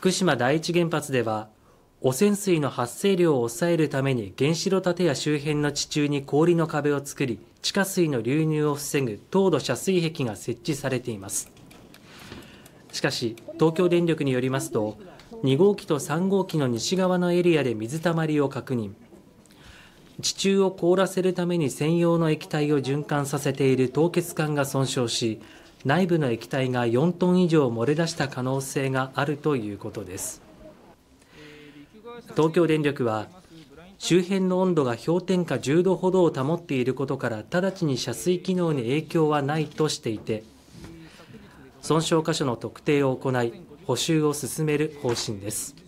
福島第一原発では汚染水の発生量を抑えるために原子炉建屋周辺の地中に氷の壁を作り、地下水の流入を防ぐ凍土遮水壁が設置されています。しかし東京電力によりますと、2号機と3号機の西側のエリアで水たまりを確認。地中を凍らせるために専用の液体を循環させている凍結管が損傷し、内部の液体が4トン以上漏れ出した可能性があるということです。東京電力は、周辺の温度が氷点下10度ほどを保っていることから、直ちに遮水機能に影響はないとしていて、損傷箇所の特定を行い、補修を進める方針です。